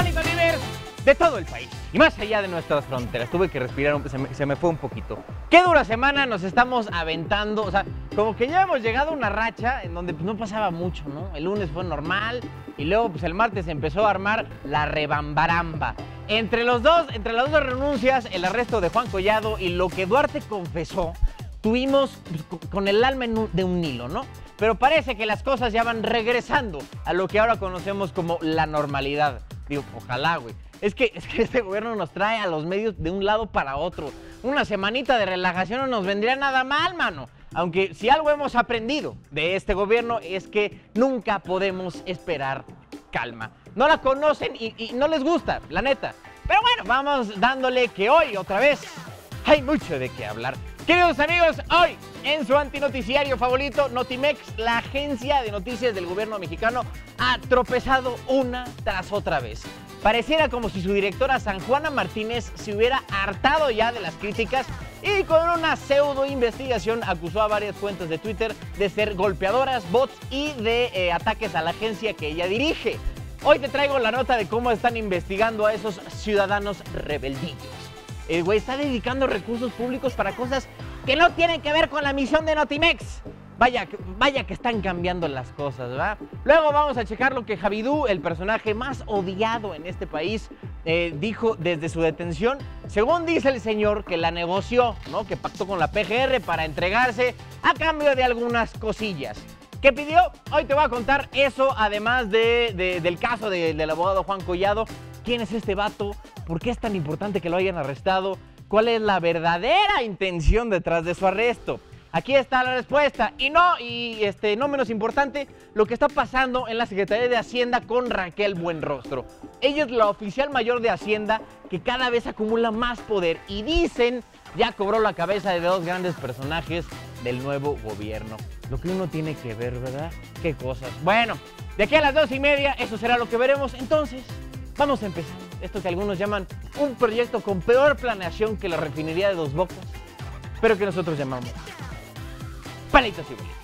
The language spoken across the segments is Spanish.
Sónico Livers de todo el país y más allá de nuestras fronteras. Tuve que respirar, se me fue un poquito. Qué dura semana nos estamos aventando, o sea, como que ya hemos llegado a una racha en donde pues, no pasaba mucho, ¿no? El lunes fue normal y luego pues el martes empezó a armar la rebambaramba. Entre las dos renuncias, el arresto de Juan Collado y lo que Duarte confesó, tuvimos pues, con el alma de un hilo, ¿no? Pero parece que las cosas ya van regresando a lo que ahora conocemos como la normalidad. Digo, ojalá, güey. Es que este gobierno nos trae a los medios de un lado para otro. Una semanita de relajación no nos vendría nada mal, mano. Aunque si algo hemos aprendido de este gobierno es que nunca podemos esperar calma. No la conocen y no les gusta, la neta. Pero bueno, vamos dándole que hoy otra vez hay mucho de qué hablar. Queridos amigos, hoy en su antinoticiario favorito, Notimex, la agencia de noticias del gobierno mexicano, ha tropezado una tras otra vez. Pareciera como si su directora San Juana Martínez se hubiera hartado ya de las críticas y con una pseudo investigación acusó a varias cuentas de Twitter de ser golpeadoras, bots y de ataques a la agencia que ella dirige. Hoy te traigo la nota de cómo están investigando a esos ciudadanos rebeldillos. El güey está dedicando recursos públicos para cosas que no tienen que ver con la misión de Notimex. Vaya que están cambiando las cosas, ¿verdad? Luego vamos a checar lo que Javidú, el personaje más odiado en este país, dijo desde su detención. Según dice el señor, que la negoció, ¿no? Que pactó con la PGR para entregarse a cambio de algunas cosillas. ¿Qué pidió? Hoy te voy a contar eso, además del caso del abogado Juan Collado. ¿Quién es este vato? ¿Por qué es tan importante que lo hayan arrestado? ¿Cuál es la verdadera intención detrás de su arresto? Aquí está la respuesta. Y no menos importante, lo que está pasando en la Secretaría de Hacienda con Raquel Buenrostro. Ella es la oficial mayor de Hacienda que cada vez acumula más poder y dicen ya cobró la cabeza de dos grandes personajes del nuevo gobierno. Lo que uno tiene que ver, ¿verdad? Qué cosas. Bueno, de aquí a las 2:30 eso será lo que veremos. Entonces, vamos a empezar. Esto que algunos llaman un proyecto con peor planeación que la refinería de Dos Bocas, pero que nosotros llamamos Palitos y Bolitas.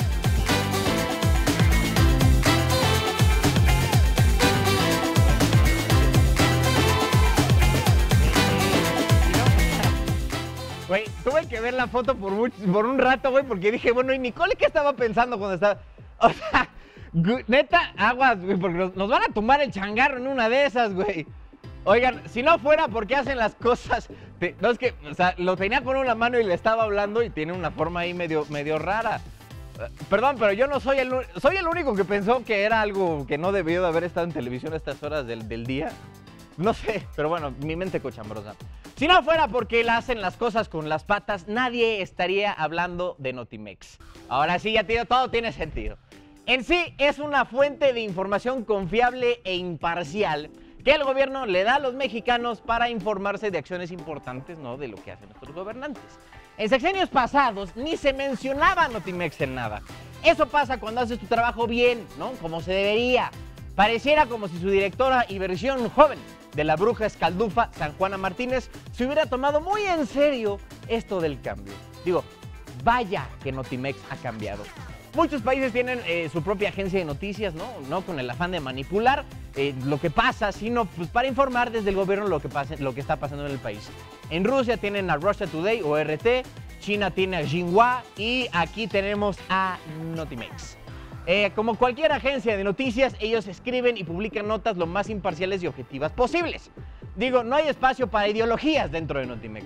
Güey, tuve que ver la foto por un rato, güey, porque dije, bueno, ¿y Nicole qué estaba pensando cuando estaba? O sea, neta, aguas, güey, porque nos van a tumbar el changarro en una de esas, güey. Oigan, si no fuera porque hacen las cosas, no es que, o sea, lo tenía con una mano y le estaba hablando y tiene una forma ahí medio rara. Perdón, pero yo no soy el único que pensó que era algo que no debió de haber estado en televisión a estas horas del día. No sé, pero bueno, mi mente cochambrosa. Si no fuera porque hacen las cosas con las patas, nadie estaría hablando de Notimex. Ahora sí, ya todo tiene sentido. En sí, es una fuente de información confiable e imparcial que el gobierno le da a los mexicanos para informarse de acciones importantes, ¿no? De lo que hacen nuestros gobernantes. En sexenios pasados ni se mencionaba Notimex en nada. Eso pasa cuando haces tu trabajo bien, ¿no? Como se debería. Pareciera como si su directora y versión joven de la bruja escaldufa, San Juana Martínez, se hubiera tomado muy en serio esto del cambio. Digo, vaya que Notimex ha cambiado. Muchos países tienen su propia agencia de noticias, ¿no? Con el afán de manipular lo que pasa, sino pues, para informar desde el gobierno lo que está pasando en el país. En Rusia tienen a Russia Today o RT, China tiene a Xinhua y aquí tenemos a Notimex. Como cualquier agencia de noticias, ellos escriben y publican notas lo más imparciales y objetivas posibles. Digo, no hay espacio para ideologías dentro de Notimex.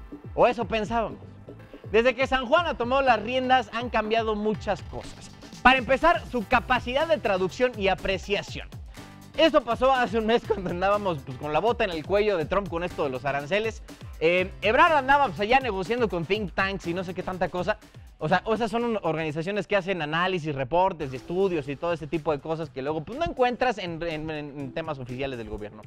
O eso pensábamos. Desde que San Juana tomó las riendas han cambiado muchas cosas. Para empezar, su capacidad de traducción y apreciación. Esto pasó hace un mes cuando andábamos pues, con la bota en el cuello de Trump con esto de los aranceles. Ebrard andaba pues, allá negociando con think tanks y no sé qué tanta cosa. O sea, esas son organizaciones que hacen análisis, reportes, estudios y todo ese tipo de cosas que luego pues, no encuentras en temas oficiales del gobierno.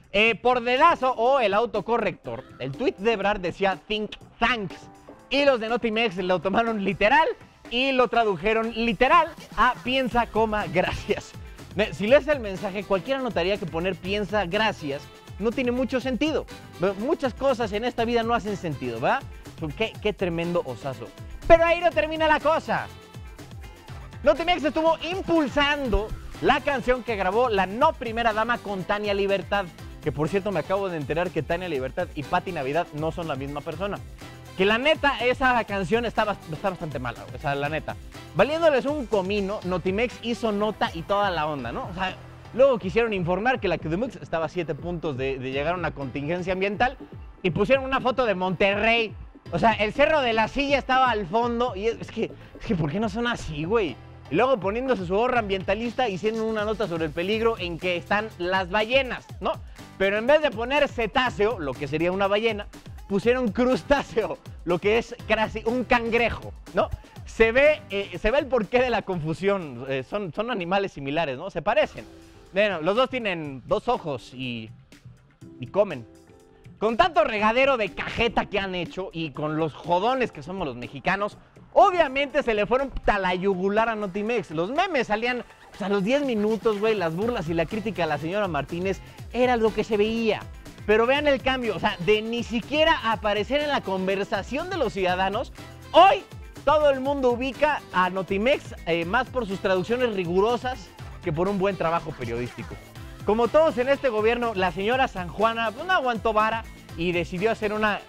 Por dedazo o el autocorrector, el tuit de Ebrard decía think tanks. Y los de Notimex lo tomaron literal y lo tradujeron literal a piensa, coma, gracias. Si lees el mensaje, cualquiera notaría que poner piensa, gracias no tiene mucho sentido. Muchas cosas en esta vida no hacen sentido, ¿verdad? Qué tremendo osazo. Pero ahí no termina la cosa. Notimex estuvo impulsando la canción que grabó la no primera dama con Tania Libertad, que por cierto me acabo de enterar que Tania Libertad y Pati Navidad no son la misma persona. Que la neta, esa canción está bastante mala, o sea, la neta. Valiéndoles un comino, Notimex hizo nota y toda la onda, ¿no? O sea, luego quisieron informar que la CDMX estaba a 7 puntos de llegar a una contingencia ambiental y pusieron una foto de Monterrey. O sea, el Cerro de la Silla estaba al fondo y es que ¿por qué no son así, güey? Y luego poniéndose su gorra ambientalista, hicieron una nota sobre el peligro en que están las ballenas, ¿no? Pero en vez de poner cetáceo, lo que sería una ballena, pusieron crustáceo, lo que es casi un cangrejo, ¿no? Se ve el porqué de la confusión. Son animales similares, ¿no? Se parecen. Bueno, los dos tienen 2 ojos y comen. Con tanto regadero de cajeta que han hecho y con los jodones que somos los mexicanos, obviamente se le fueron a la yugular a Notimex. Los memes salían pues, a los 10 minutos, güey. Las burlas y la crítica a la señora Martínez era lo que se veía. Pero vean el cambio, o sea, de ni siquiera aparecer en la conversación de los ciudadanos, hoy todo el mundo ubica a Notimex más por sus traducciones rigurosas que por un buen trabajo periodístico. Como todos en este gobierno, la señora San Juana no aguantó vara y decidió hacer una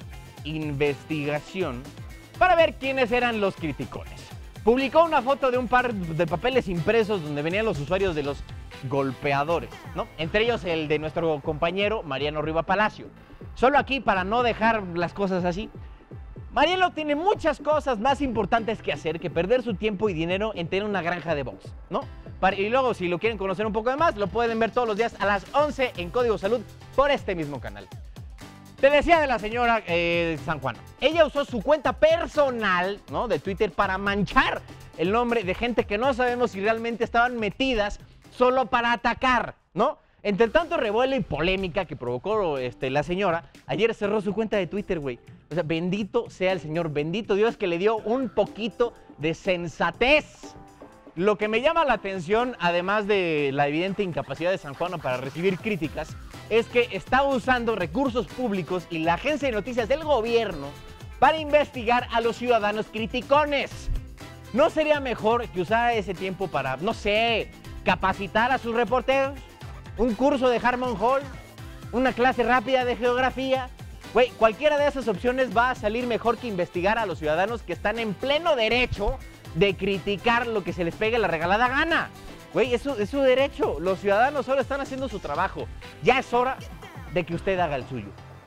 investigación para ver quiénes eran los criticones. Publicó una foto de un par de papeles impresos donde venían los usuarios de los golpeadores, ¿no? Entre ellos el de nuestro compañero Mariano Riva Palacio. Solo aquí, para no dejar las cosas así, Mariano tiene muchas cosas más importantes que hacer que perder su tiempo y dinero en tener una granja de box, ¿no? Y luego, si lo quieren conocer un poco más, lo pueden ver todos los días a las 11 en Código Salud por este mismo canal. Te decía de la señora San Juana. Ella usó su cuenta personal, ¿no?, de Twitter para manchar el nombre de gente que no sabemos si realmente estaban metidas solo para atacar, ¿no? Entre tanto revuelo y polémica que provocó la señora, ayer cerró su cuenta de Twitter, güey. O sea, bendito sea el Señor, bendito Dios que le dio un poquito de sensatez. Lo que me llama la atención, además de la evidente incapacidad de San Juana para recibir críticas, es que está usando recursos públicos y la agencia de noticias del gobierno para investigar a los ciudadanos criticones. ¿No sería mejor que usara ese tiempo para, no sé, capacitar a sus reporteros? ¿Un curso de Harmon Hall? ¿Una clase rápida de geografía? Güey, cualquiera de esas opciones va a salir mejor que investigar a los ciudadanos que están en pleno derecho de criticar lo que se les pegue la regalada gana. Güey, es su derecho. Los ciudadanos solo están haciendo su trabajo. Ya es hora de que usted haga el suyo.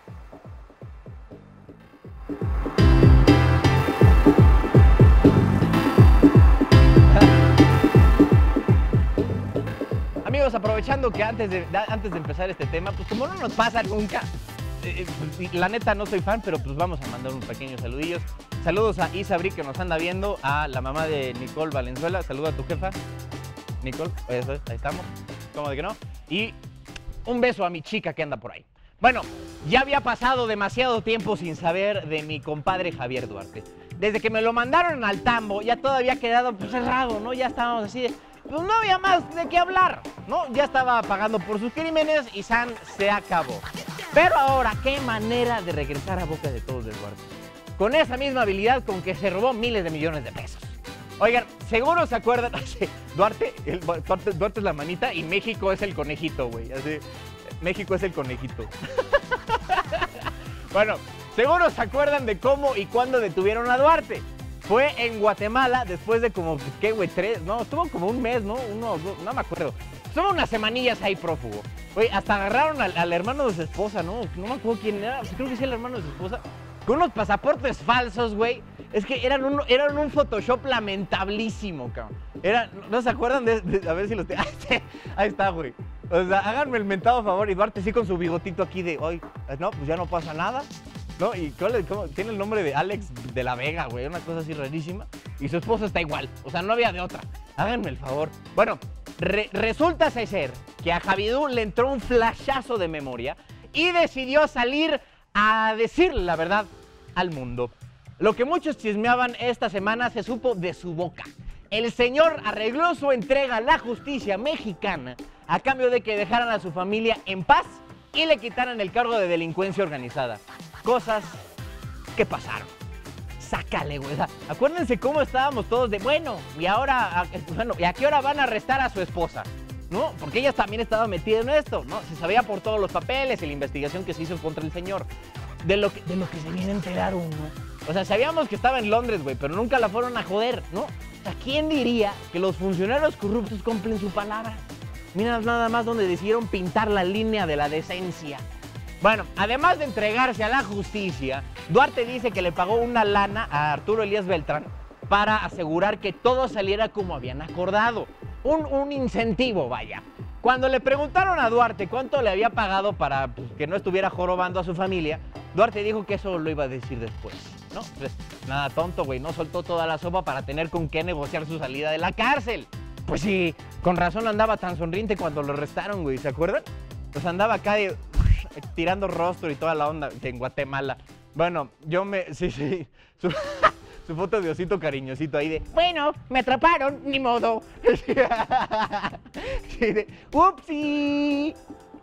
Amigos, aprovechando que antes de empezar este tema, pues como no nos pasa nunca, la neta no soy fan, pero pues vamos a mandar unos pequeños saludillos. Saludos a Isabri, que nos anda viendo, a la mamá de Nicole Valenzuela. Saluda a tu jefa, Nicole. Eso, ahí estamos. ¿Cómo de que no? Y un beso a mi chica que anda por ahí. Bueno, ya había pasado demasiado tiempo sin saber de mi compadre Javier Duarte. Desde que me lo mandaron al tambo, ya todo había quedado pues cerrado, ¿no? Ya estábamos así de, pues no había más de qué hablar, ¿no? Ya estaba pagando por sus crímenes y San se acabó. Pero ahora, qué manera de regresar a boca de todos del Duarte. Con esa misma habilidad con que se robó miles de millones de pesos. Oigan, seguro se acuerdan, Duarte es la manita y México es el conejito, güey. Así, México es el conejito. Bueno, seguro se acuerdan de cómo y cuándo detuvieron a Duarte. Fue en Guatemala después de como, ¿qué, güey? Estuvo como un mes, ¿no? No me acuerdo. Estuvo unas semanillas ahí prófugo. Güey, hasta agarraron al hermano de su esposa, ¿no? No me acuerdo quién era, creo que sí el hermano de su esposa. Con unos pasaportes falsos, güey. Es que eran un Photoshop lamentablísimo, cabrón. ¿No se acuerdan a ver si los tengo? Ahí está, güey. O sea, háganme el mentado favor. Y Duarte sí con su bigotito aquí de, hoy, no, pues ya no pasa nada. ¿No? Y tiene el nombre de Alex de la Vega, güey, una cosa así rarísima. Y su esposa está igual, o sea, no había de otra. Háganme el favor. Bueno, resulta ser que a Javidú le entró un flashazo de memoria y decidió salir a decir la verdad al mundo. Lo que muchos chismeaban esta semana se supo de su boca. El señor arregló su entrega a la justicia mexicana a cambio de que dejaran a su familia en paz y le quitaran el cargo de delincuencia organizada. Cosas que pasaron. sácale, güey. O sea, acuérdense cómo estábamos todos de, bueno, ¿y ahora, ¿y a qué hora van a arrestar a su esposa? ¿No? Porque ella también estaba metida en esto, ¿no? Se sabía por todos los papeles y la investigación que se hizo contra el señor. De lo que se viene a enterar uno. O sea, sabíamos que estaba en Londres, güey, pero nunca la fueron a joder, ¿no? O sea, ¿quién diría que los funcionarios corruptos cumplen su palabra? Mira nada más donde decidieron pintar la línea de la decencia. Bueno, además de entregarse a la justicia, Duarte dice que le pagó una lana a Arturo Elías Beltrán para asegurar que todo saliera como habían acordado. Un incentivo, vaya. Cuando le preguntaron a Duarte cuánto le había pagado para que no estuviera jorobando a su familia, Duarte dijo que eso lo iba a decir después, ¿no? Pues nada tonto, güey, no soltó toda la sopa para tener con qué negociar su salida de la cárcel. Pues sí, con razón andaba tan sonriente cuando lo arrestaron, güey, ¿se acuerdan? Pues andaba acá tirando rostro y toda la onda en Guatemala. Bueno, sí, su foto de osito cariñosito ahí de, bueno, me atraparon, ni modo. Sí, de, upsi.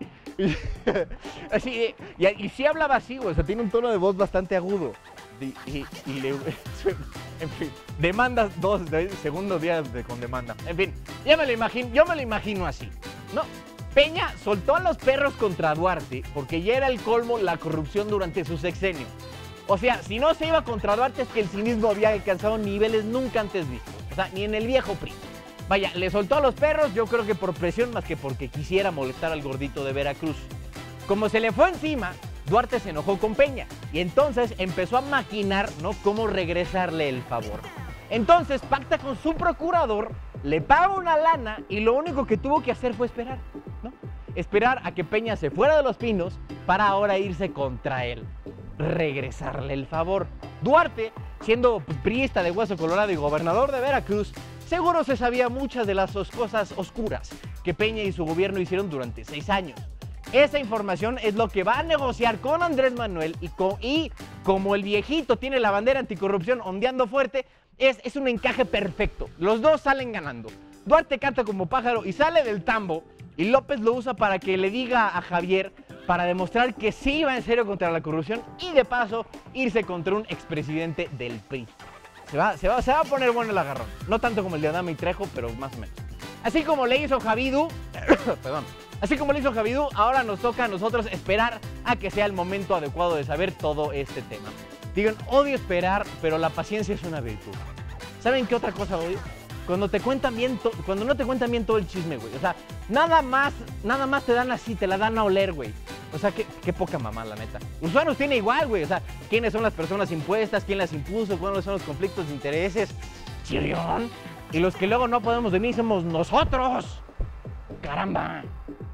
Así de, y sí hablaba así, güey, o sea, tiene un tono de voz bastante agudo. Y le, en fin, demandas segundo día con demanda. En fin, yo me lo imagino así, ¿no? Peña soltó a los perros contra Duarte porque ya era el colmo la corrupción durante su sexenio. O sea, si no se iba contra Duarte es que el cinismo había alcanzado niveles nunca antes vistos. O sea, ni en el viejo PRI. Vaya, le soltó a los perros, yo creo que por presión más que porque quisiera molestar al gordito de Veracruz. Como se le fue encima, Duarte se enojó con Peña y entonces empezó a maquinar, ¿no?, cómo regresarle el favor. Entonces pacta con su procurador, le paga una lana y lo único que tuvo que hacer fue esperar, ¿no? Esperar a que Peña se fuera de Los Pinos para ahora irse contra él. Regresarle el favor. Duarte, siendo priista de hueso colorado y gobernador de Veracruz, seguro se sabía muchas de las cosas oscuras que Peña y su gobierno hicieron durante 6 años. Esa información es lo que va a negociar con Andrés Manuel y como el viejito tiene la bandera anticorrupción ondeando fuerte, es un encaje perfecto. Los dos salen ganando. Duarte canta como pájaro y sale del tambo y López lo usa para que le diga a Javier para demostrar que sí va en serio contra la corrupción y de paso irse contra un expresidente del PRI. Se va a poner bueno el agarrón. No tanto como el de Adame y Trejo, pero más o menos. Así como le hizo Javidú, perdón. Así como le hizo Javidú, ahora nos toca a nosotros esperar a que sea el momento adecuado de saber todo este tema. Digan, odio esperar, pero la paciencia es una virtud. ¿Saben qué otra cosa odio? Cuando no te cuentan bien todo el chisme, güey. O sea, nada más te dan así, te la dan a oler, güey. O sea, qué poca mamá, la neta. Usuarios tiene igual, güey. O sea, ¿quiénes son las personas impuestas? ¿Quién las impuso? ¿Cuáles son los conflictos de intereses? ¡Chirión! Y los que luego no podemos venir somos nosotros. ¡Caramba!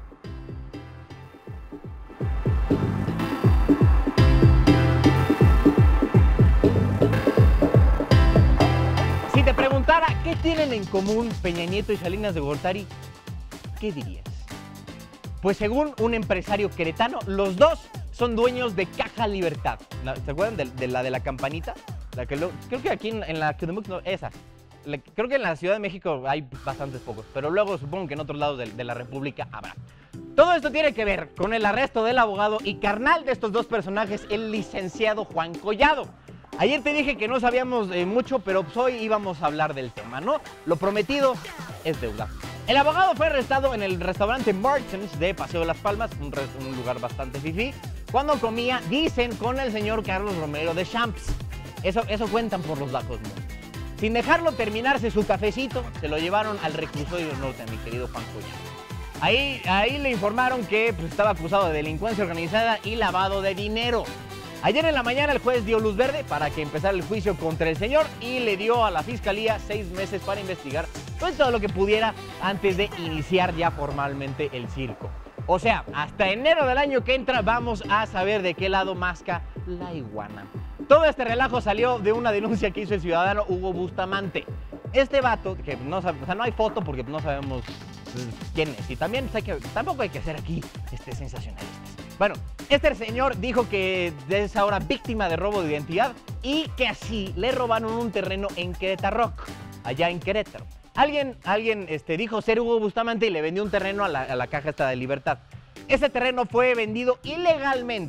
Si te preguntara qué tienen en común Peña Nieto y Salinas de Gortari, ¿qué dirías? Pues según un empresario queretano, los dos son dueños de Caja Libertad. ¿Se acuerdan de la campanita? Creo que aquí en la no, esa. Creo que en la Ciudad de México hay bastantes pocos, pero luego supongo que en otros lados de la República habrá. Todo esto tiene que ver con el arresto del abogado y carnal de estos dos personajes, el licenciado Juan Collado. Ayer te dije que no sabíamos mucho, pero hoy íbamos a hablar del tema, ¿no? Lo prometido es deuda. El abogado fue arrestado en el restaurante Martins de Paseo de las Palmas, un lugar bastante fifí, cuando comía, dicen, con el señor Carlos Romero de Champs. Eso cuentan por los bajos, ¿no? Sin dejarlo terminarse su cafecito, se lo llevaron al reclusorio norte, a mi querido Juan Collado. Ahí le informaron que estaba acusado de delincuencia organizada y lavado de dinero. Ayer en la mañana el juez dio luz verde para que empezara el juicio contra el señor y le dio a la fiscalía 6 meses para investigar todo lo que pudiera antes de iniciar ya formalmente el circo. O sea, hasta enero del año que entra vamos a saber de qué lado masca la iguana. Todo este relajo salió de una denuncia que hizo el ciudadano Hugo Bustamante. Este vato, que no hay foto porque no sabemos quién es. Y también tampoco hay que ser aquí sensacionalistas. Bueno, este señor dijo que es ahora víctima de robo de identidad y que así le robaron un terreno en Querétaro, allá en Querétaro. Alguien dijo ser Hugo Bustamante y le vendió un terreno a la caja esta de Libertad. Ese terreno fue vendido ilegalmente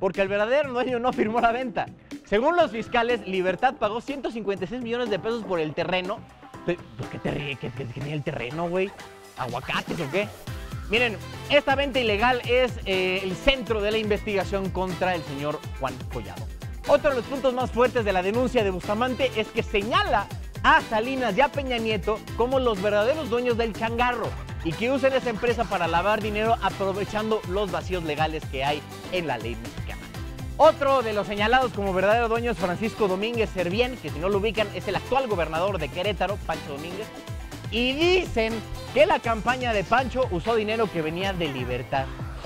porque el verdadero dueño no firmó la venta. Según los fiscales, Libertad pagó 156 millones de pesos por el terreno. ¿Por qué te ríes? ¿Qué tenía el terreno, güey? ¿Aguacates o qué? Miren, esta venta ilegal es el centro de la investigación contra el señor Juan Collado. Otro de los puntos más fuertes de la denuncia de Bustamante es que señala a Salinas y a Peña Nieto como los verdaderos dueños del changarro y que usan esa empresa para lavar dinero aprovechando los vacíos legales que hay en la ley mexicana. Otro de los señalados como verdadero dueño es Francisco Domínguez Servién, que si no lo ubican es el actual gobernador de Querétaro, Pancho Domínguez, y dicen que la campaña de Pancho usó dinero que venía de Libertad.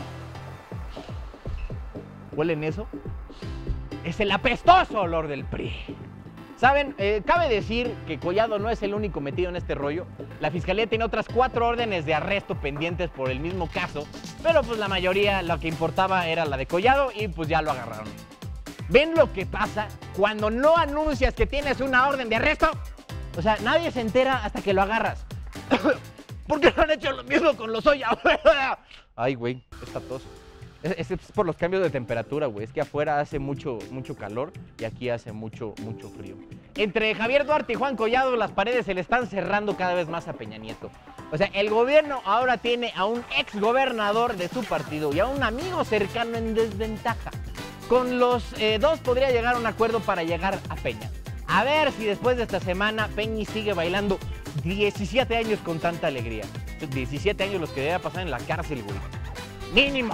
¿Huelen eso? Es el apestoso olor del PRI. ¿Saben? Cabe decir que Collado no es el único metido en este rollo. La fiscalía tiene otras 4 órdenes de arresto pendientes por el mismo caso, pero pues la mayoría lo que importaba era la de Collado y pues ya lo agarraron. ¿Ven lo que pasa cuando no anuncias que tienes una orden de arresto? O sea, nadie se entera hasta que lo agarras. ¿Por qué no han hecho lo mismo con Lozoya? Ay, güey, esta tos. Es por los cambios de temperatura, güey. Es que afuera hace mucho calor y aquí hace mucho frío. Entre Javier Duarte y Juan Collado, las paredes se le están cerrando cada vez más a Peña Nieto. O sea, el gobierno ahora tiene a un exgobernador de su partido y a un amigo cercano en desventaja. Con los dos podría llegar a un acuerdo para llegar a Peña. A ver si después de esta semana Peñi sigue bailando 17 años con tanta alegría. 17 años los que debe pasar en la cárcel, güey. ¡Mínimo!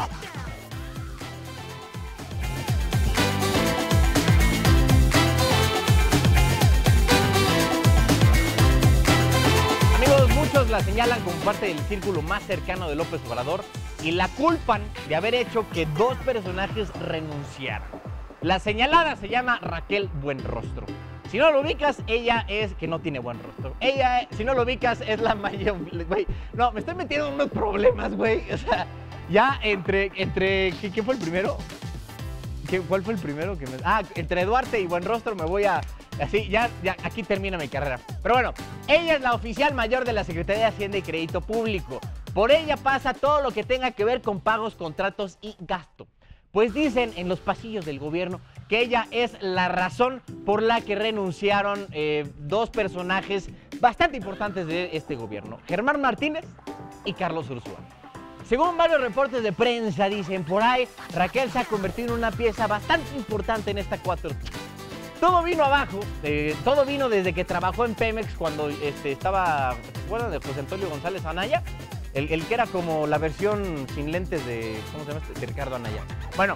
Muchos la señalan como parte del círculo más cercano de López Obrador y la culpan de haber hecho que 2 personajes renunciaran. La señalada se llama Raquel Buenrostro. Si no lo ubicas, ella es que no tiene buen rostro. Ella, si no lo ubicas, es la mayor... Güey, no, me estoy metiendo en unos problemas, güey. O sea, ya entre ¿qué fue el primero? ¿Cuál fue el primero? Entre Duarte y Buenrostro me voy a... Así, ya, aquí termina mi carrera. Pero bueno, ella es la oficial mayor de la Secretaría de Hacienda y Crédito Público. Por ella pasa todo lo que tenga que ver con pagos, contratos y gasto. Pues dicen en los pasillos del gobierno que ella es la razón por la que renunciaron 2 personajes bastante importantes de este gobierno. Germán Martínez y Carlos Ursúa. Según varios reportes de prensa, dicen por ahí, Raquel se ha convertido en una pieza bastante importante en esta 4T. Todo vino abajo, todo vino desde que trabajó en Pemex cuando estaba, ¿se acuerdan de José Antonio González Anaya? El que era como la versión sin lentes de, ¿cómo se llama este? De Ricardo Anaya. Bueno,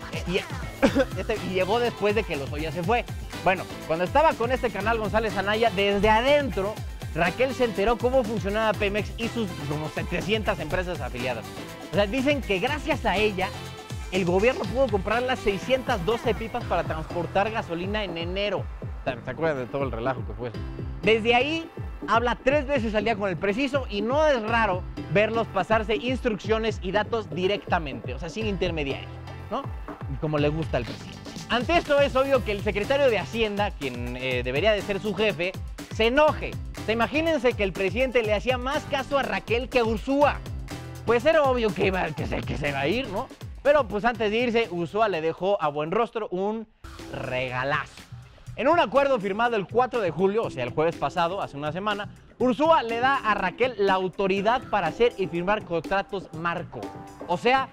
y llegó después de que Lozoya se fue. Bueno, cuando estaba con este canal González Anaya, desde adentro, Raquel se enteró cómo funcionaba Pemex y sus como 700 empresas afiliadas. O sea, dicen que gracias a ella, el gobierno pudo comprar las 612 pipas para transportar gasolina en enero. ¿Se acuerdan de todo el relajo que fue eso? Desde ahí habla 3 veces al día con el preciso y no es raro verlos pasarse instrucciones y datos directamente, o sea, sin intermediarios, ¿no? Como le gusta al presidente. Ante esto es obvio que el secretario de Hacienda, quien debería de ser su jefe, se enoje. O sea, imagínense que el presidente le hacía más caso a Raquel que a Ursúa. Pues era obvio que se va a ir, ¿no? Pero pues antes de irse, Ursúa le dejó a Buenrostro un regalazo. En un acuerdo firmado el 4 de julio, o sea, el jueves pasado, hace una semana, Ursúa le da a Raquel la autoridad para hacer y firmar contratos marco. O sea,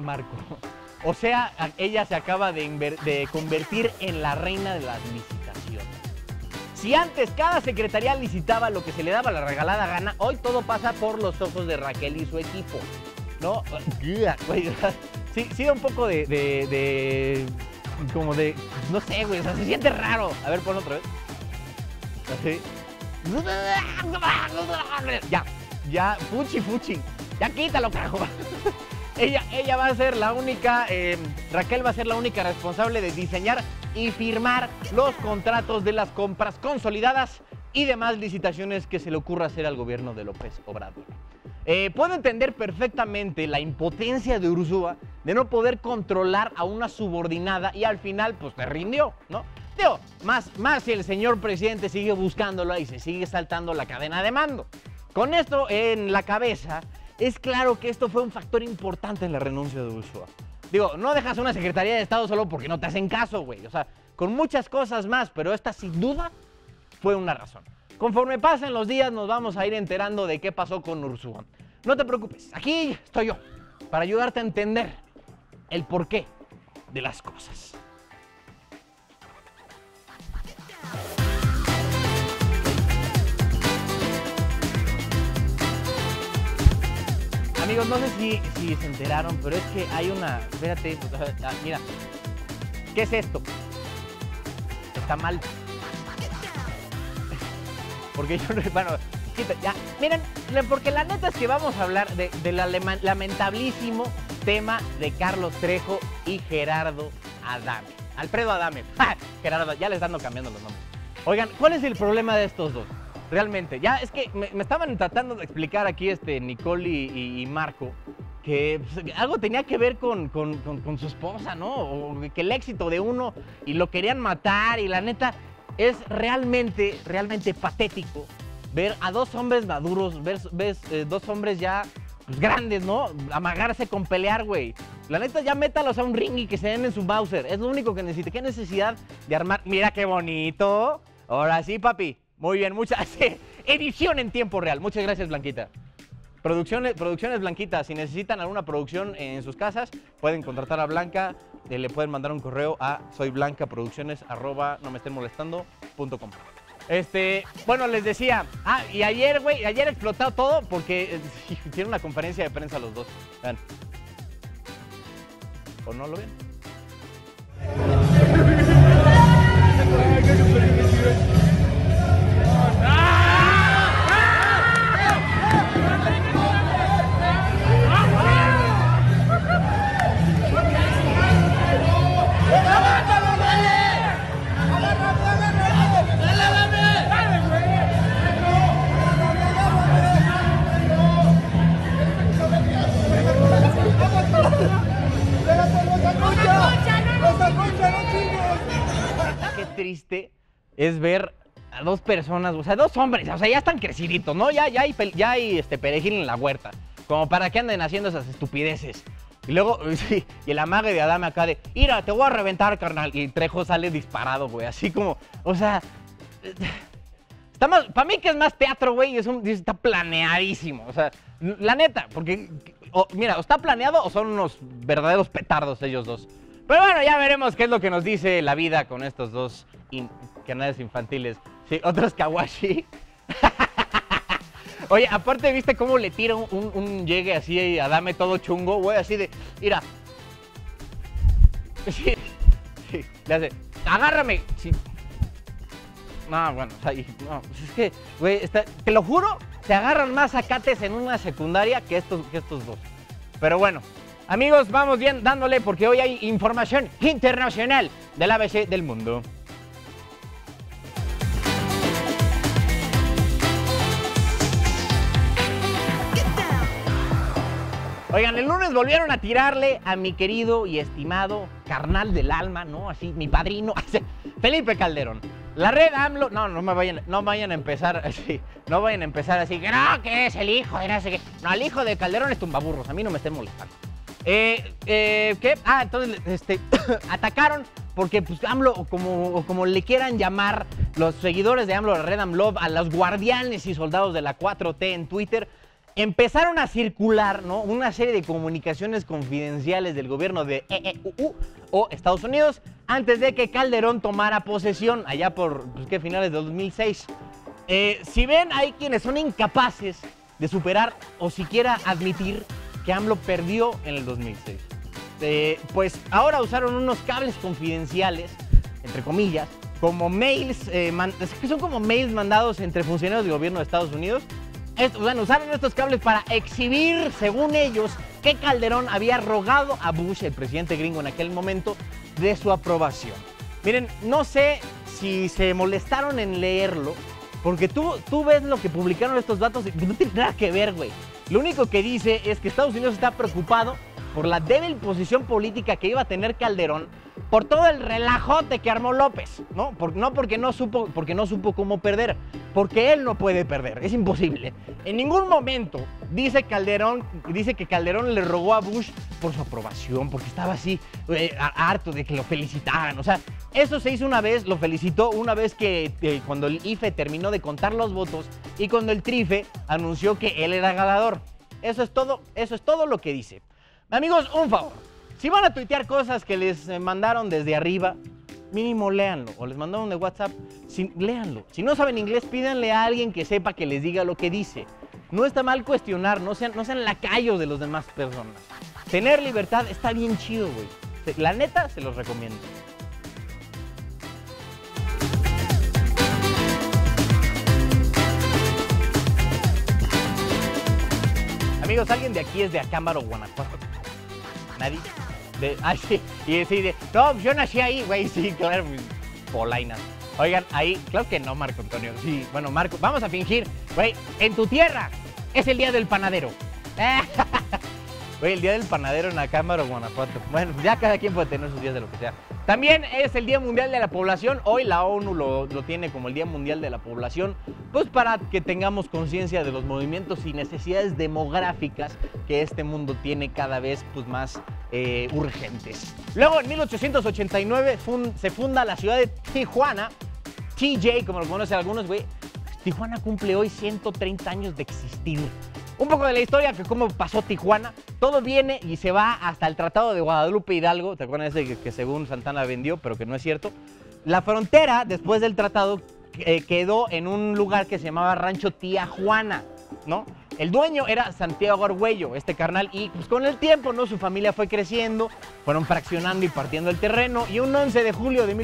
ella se acaba de convertir en la reina de las licitaciones. Si antes cada secretaría licitaba lo que se le daba la regalada gana, hoy todo pasa por los ojos de Raquel y su equipo, ¿no? Sí, da un poco como de, no sé, güey, o sea, se siente raro. A ver, ponlo otra vez. Así. Ya, fuchi. Ya quítalo, carajo. Ella va a ser la única, Raquel va a ser la única responsable de diseñar y firmar los contratos de las compras consolidadas y demás licitaciones que se le ocurra hacer al gobierno de López Obrador. Puedo entender perfectamente la impotencia de Ursúa de no poder controlar a una subordinada y al final pues se rindió, ¿no? Digo, más si el señor presidente sigue buscándola y se sigue saltando la cadena de mando. Con esto en la cabeza, es claro que esto fue un factor importante en la renuncia de Ursúa. Digo, no dejas una Secretaría de Estado solo porque no te hacen caso, güey. O sea, con muchas cosas más, pero esta sin duda fue una razón. Conforme pasen los días nos vamos a ir enterando de qué pasó con Ursúa. No te preocupes, aquí estoy yo para ayudarte a entender el porqué de las cosas. Amigos, no sé si se enteraron, pero es que hay una... Espérate, mira. ¿Qué es esto? Está mal. Porque yo no... Bueno, ya. Miren, porque la neta es que vamos a hablar del lamentabilísimo tema de Carlos Trejo y Gerardo Adame. Alfredo Adame. ¡Ja! Gerardo, ya les ando cambiando los nombres. Oigan, ¿cuál es el problema de estos dos? Realmente, ya es que me estaban tratando de explicar aquí Nicole y Marco que pues, algo tenía que ver con su esposa, ¿no? O que el éxito de uno y lo querían matar y la neta es realmente patético ver a dos hombres maduros, ves dos hombres ya pues, grandes, ¿no? Amagarse con pelear, güey. La neta ya métalos a un ring y que se den en su Bowser. Es lo único que necesita. ¿Qué necesidad de armar? Mira qué bonito. Ahora sí, papi. Muy bien, edición en tiempo real. Muchas gracias, Blanquita. Producciones Blanquita, si necesitan alguna producción en sus casas, pueden contratar a Blanca, le pueden mandar un correo a soyblancaproducciones@nomeestenmolestando.com. Bueno, les decía, y ayer explotó todo porque hicieron una conferencia de prensa los dos. Vean. ¿O no lo ven? Qué triste es ver a dos personas, o sea, dos hombres, o sea, ya están creciditos, ¿no? Ya hay perejil en la huerta, como para que anden haciendo esas estupideces. Y luego, sí, y el amague de Adame acá de, mira, te voy a reventar, carnal. Y Trejo sale disparado, güey, así como, o sea, está más, para mí que es más teatro, güey, está planeadísimo, o sea, la neta, porque, mira, o está planeado o son unos verdaderos petardos ellos dos. Pero bueno, ya veremos qué es lo que nos dice la vida con estos dos canales infantiles. Sí, otros kawashi. Oye, aparte, ¿viste cómo le tira un llegue así a Adame todo chungo, güey? Así de, mira. Sí, le hace, agárrame. Sí. No, bueno, o sea, no, pues es que, güey, te lo juro, se agarran más acates en una secundaria que estos dos. Pero bueno. Amigos, vamos bien dándole porque hoy hay información internacional del ABC del mundo. Oigan, el lunes volvieron a tirarle a mi querido y estimado carnal del alma, ¿no? Así, mi padrino, Felipe Calderón. La red AMLO, no vayan a empezar así, no vayan a empezar así, que no, que es el hijo de no sé qué. No, el hijo de Calderón es tumbaburros, a mí no me estén molestando. ¿Qué? Entonces, atacaron porque, pues, AMLO, o como le quieran llamar los seguidores de AMLO, la red AMLO, a los guardianes y soldados de la 4T en Twitter, empezaron a circular, ¿no? Una serie de comunicaciones confidenciales del gobierno de EEUU o Estados Unidos antes de que Calderón tomara posesión allá por, pues, ¿qué? Finales de 2006. Si ven, hay quienes son incapaces de superar o siquiera admitir que AMLO perdió en el 2006. Pues ahora usaron unos cables confidenciales, entre comillas, como mails, que son como mails mandados entre funcionarios del gobierno de Estados Unidos. Usaron estos cables para exhibir, según ellos, que Calderón había rogado a Bush, el presidente gringo en aquel momento, de su aprobación. Miren, no sé si se molestaron en leerlo, porque tú ves lo que publicaron estos datos y no tiene nada que ver, güey. Lo único que dice es que Estados Unidos está preocupado por la débil posición política que iba a tener Calderón por todo el relajote que armó López, ¿no? Porque no supo cómo perder, porque él no puede perder, es imposible. En ningún momento dice que Calderón le rogó a Bush por su aprobación, porque estaba así harto de que lo felicitaran. O sea, eso se hizo una vez, lo felicitó una vez que cuando el IFE terminó de contar los votos y cuando el TRIFE anunció que él era ganador. Eso es todo lo que dice. Amigos, un favor, si van a tuitear cosas que les mandaron desde arriba, mínimo léanlo, o les mandaron de WhatsApp, léanlo. Si no saben inglés, pídanle a alguien que sepa que les diga lo que dice. No está mal cuestionar, no sean lacayos de las demás personas. Tener libertad está bien chido, güey. La neta, se los recomiendo. Amigos, ¿alguien de aquí es de Acámbaro, Guanajuato? ¿Nadie? Sí, y sí, no, yo nací ahí, güey, sí, claro, polainas. Oigan, ahí, claro que no, Marco Antonio, sí, bueno, Marco, vamos a fingir, güey, en tu tierra es el día del panadero. Güey, el día del panadero en Acámbaro, Guanajuato. Bueno, ya cada quien puede tener sus días de lo que sea. También es el Día Mundial de la Población. Hoy la ONU lo tiene como el Día Mundial de la Población, pues para que tengamos conciencia de los movimientos y necesidades demográficas que este mundo tiene cada vez pues, más urgentes. Luego, en 1889 se funda la ciudad de Tijuana, TJ, como lo conocen algunos, güey. Tijuana cumple hoy 130 años de existir. Un poco de la historia, que cómo pasó Tijuana. Todo viene y se va hasta el Tratado de Guadalupe Hidalgo. ¿Te acuerdas ese que según Santana vendió, pero que no es cierto? La frontera, después del tratado, quedó en un lugar que se llamaba Rancho Tía Juana, ¿no? El dueño era Santiago Argüello, este carnal, y pues con el tiempo, ¿no? Su familia fue creciendo, fueron fraccionando y partiendo el terreno, y un 11 de julio de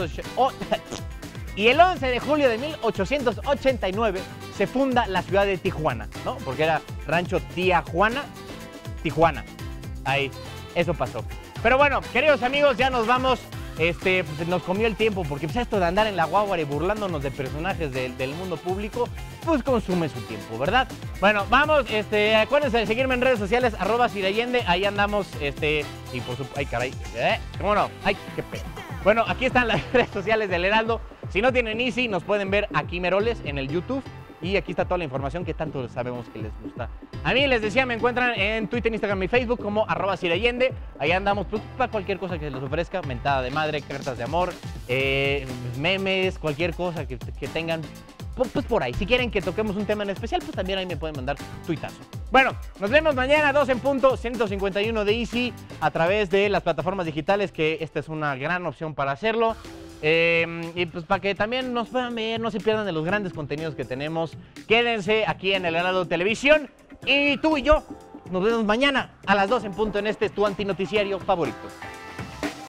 1889 se funda la ciudad de Tijuana, ¿no? Porque era Rancho Tía Juana, Tijuana. Ahí, eso pasó. Pero bueno, queridos amigos, ya nos vamos. Pues nos comió el tiempo, porque pues esto de andar en la guaguara y burlándonos de personajes del mundo público, pues consume su tiempo, ¿verdad? Bueno, vamos, acuérdense de seguirme en redes sociales, @Sirallende, ahí andamos, y por supuesto, ay caray, ¿cómo no? Ay, qué pena. Bueno, aquí están las redes sociales del Heraldo. Si no tienen Easy, nos pueden ver aquí Meroles en el YouTube. Y aquí está toda la información que tanto sabemos que les gusta. A mí, les decía, me encuentran en Twitter, Instagram y Facebook como @Sirallende. Ahí andamos pues, para cualquier cosa que se les ofrezca. Mentada de madre, cartas de amor, memes, cualquier cosa que tengan. Pues por ahí. Si quieren que toquemos un tema en especial, pues también ahí me pueden mandar tuitazo. Bueno, nos vemos mañana, 2 en punto, 151 de Easy, a través de las plataformas digitales, que esta es una gran opción para hacerlo. Y pues para que también nos puedan ver, no se pierdan de los grandes contenidos que tenemos. Quédense aquí en el Heraldo Televisión. Y tú y yo nos vemos mañana a las 2 en punto en tu antinoticiario favorito.